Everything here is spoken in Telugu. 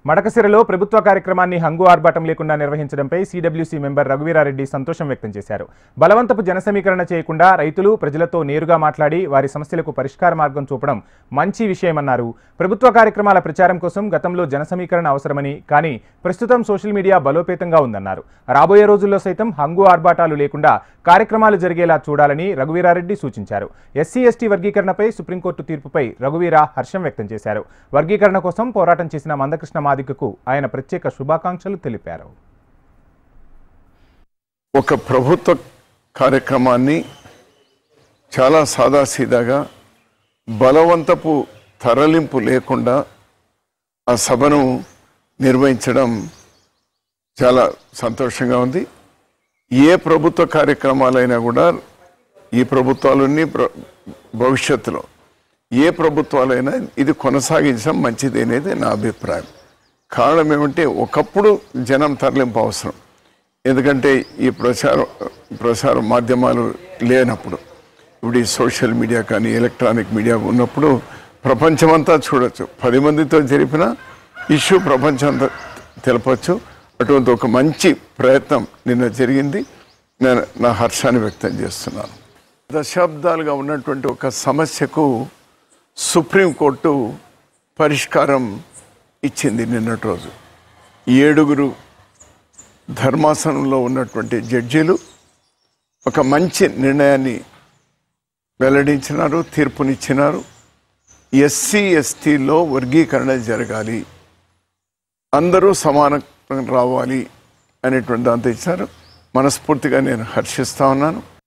మడకసిరలో ప్రభుత్వ కార్యక్రమాన్ని హంగు ఆర్భాటం లేకుండా నిర్వహించడంపై సిడబ్ల్యూసీ మెంబర్ రఘువీరారెడ్డి సంతోషం వ్యక్తం చేశారు. బలవంతపు జనసమీకరణ చేయకుండా రైతులు ప్రజలతో నేరుగా మాట్లాడి వారి సమస్యలకు పరిష్కార మార్గం చూపడం మంచి విషయమన్నారు. ప్రభుత్వ కార్యక్రమాల ప్రచారం కోసం గతంలో జనసమీకరణ అవసరమని, కానీ ప్రస్తుతం సోషల్ మీడియా బలోపేతంగా ఉందన్నారు. రాబోయే రోజుల్లో సైతం హంగు ఆర్భాటాలు లేకుండా కార్యక్రమాలు జరిగేలా చూడాలని రఘువీరారెడ్డి సూచించారు. ఎస్సీ ఎస్టీ వర్గీకరణపై సుప్రీంకోర్టు తీర్పుపై రఘువీర హర్షం వ్యక్తం చేశారు. వర్గీకరణ కోసం పోరాటం చేసిన మందకృష్ణ మాదిగకు ఆయన ప్రత్యేక శుభాకాంక్షలు తెలిపారు. ఒక ప్రభుత్వ కార్యక్రమాన్ని చాలా సాదాసీదాగా బలవంతపు తరలింపు లేకుండా ఆ సభను నిర్వహించడం చాలా సంతోషంగా ఉంది. ఏ ప్రభుత్వ కార్యక్రమాలైనా కూడా ఈ ప్రభుత్వాలన్నీ భవిష్యత్తులో ఏ ప్రభుత్వాలైనా ఇది కొనసాగించడం మంచిది అనేది నా అభిప్రాయం. కారణం ఏమంటే ఒకప్పుడు జనం తరలింపు అవసరం, ఎందుకంటే ఈ ప్రసార మాధ్యమాలు లేనప్పుడు, ఇప్పుడు ఈ సోషల్ మీడియా కానీ ఎలక్ట్రానిక్ మీడియా ఉన్నప్పుడు ప్రపంచమంతా చూడొచ్చు. 10 మందితో జరిపిన ఇష్యూ ప్రపంచమంతా తెలపచ్చు. అటువంటి ఒక మంచి ప్రయత్నం నిన్న జరిగింది. నేను నా హర్షాన్ని వ్యక్తం చేస్తున్నాను. దశాబ్దాలుగా ఉన్నటువంటి ఒక సమస్యకు సుప్రీంకోర్టు పరిష్కారం ఇచ్చింది నిన్నటి రోజు. 7 ధర్మాసనంలో ఉన్నటువంటి జడ్జీలు ఒక మంచి నిర్ణయాన్ని వెల్లడించినారు, తీర్పునిచ్చినారు. ఎస్సీ ఎస్టీలో వర్గీకరణ జరగాలి, అందరూ సమానంగా రావాలి అనేటువంటి దాంతో ఇచ్చారు. మనస్ఫూర్తిగా నేను హర్షిస్తా ఉన్నాను.